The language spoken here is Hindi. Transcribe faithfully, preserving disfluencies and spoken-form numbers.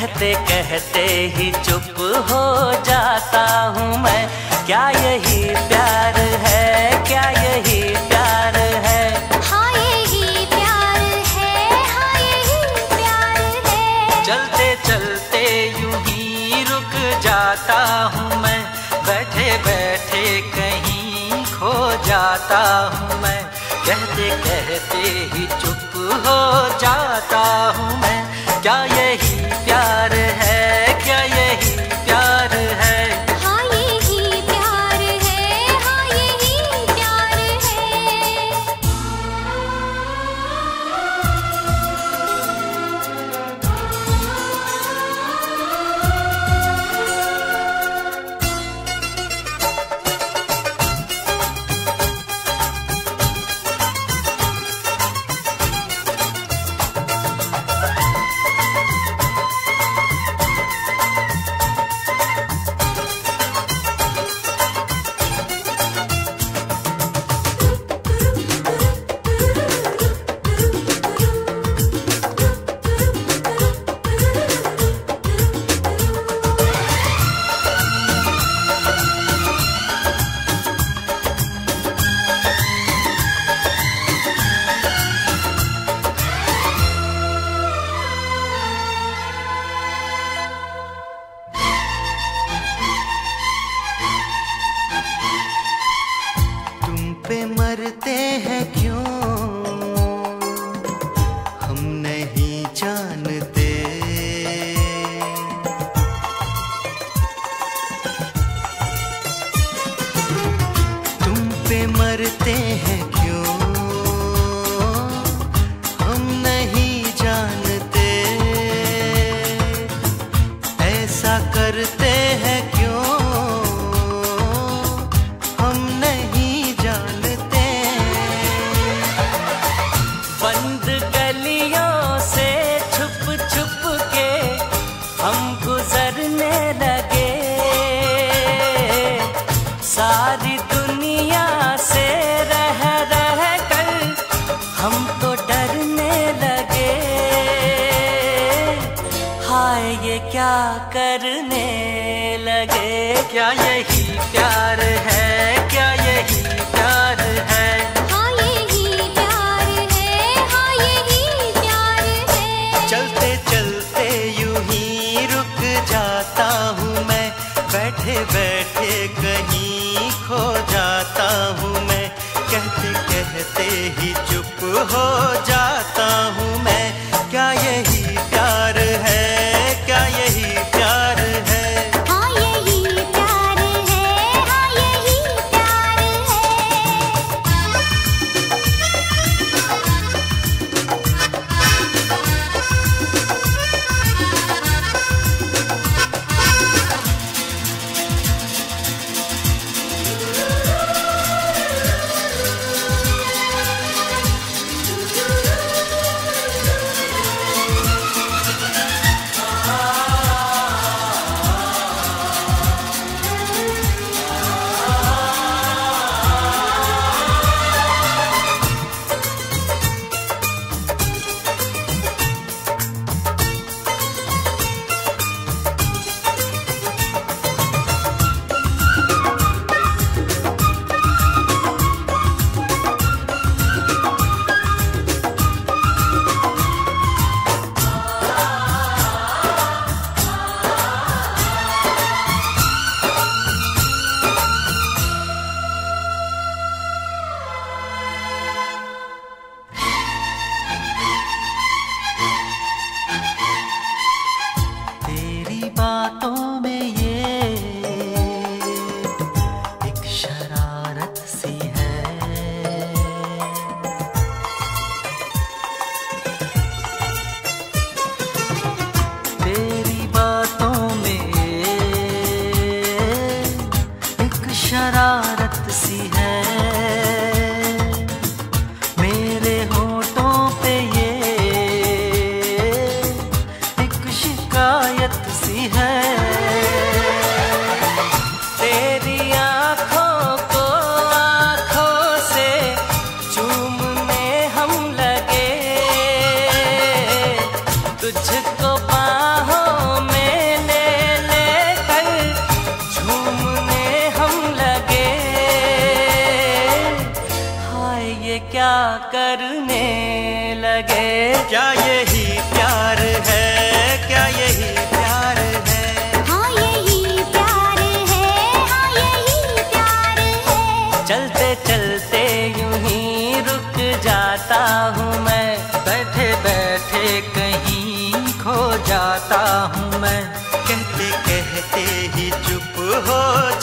कहते कहते ही चुप हो जाता हूँ मैं। क्या यही प्यार है, क्या यही प्यार है? हाँ यही प्यार है, हाँ यही प्यार है। चलते चलते यूं ही रुक जाता हूँ मैं, बैठे बैठे कहीं खो जाता हूँ मैं। कहते कहते ही चुप हो जाता हूँ मैं। क्या यही प्यार है, क्या यही प्यार है? हाँ यही प्यार है, हाँ यही प्यार है। पे मरते हैं क्यों हम नहीं जानते। तुम पे मरते हैं क्यों हम नहीं जानते। ऐसा करते हैं क्यों हम नहीं जानते। बंद गलियों से छुप छुप के हम गुजरने लगे। सारी दुनिया से रह रह कर हम तो डरने लगे। हाय ये क्या करने लगे। क्या यही प्यार है, क्या यही प्यार है? हाँ यही प्यार है, हाँ यही प्यार है। चलते चलते यूं ही रुक जाता हूँ मैं, बैठे बैठे कहीं खो जाता हूँ मैं। कहते कहते ही चुप हो जाता हूँ मैं। क्या यही प्यार है, क्या यही प्यार है? हाँ यही प्यार है, हाँ यही प्यार है। बातों में ये एक शरारत सी है। तेरी बातों में एक शरारत सी है। मेरे होठों पे ये एक शिकायत सी है। तेरी आँखों को आँखों से चूमने हम लगे। तुझको बाहों करने लगे। क्या यही प्यार है, क्या यही प्यार है? हाँ यही प्यार है, हाँ यही प्यार है। चलते चलते यूं ही रुक जाता हूँ मैं, बैठे बैठे कहीं खो जाता हूँ मैं। कहते कहते ही चुप हो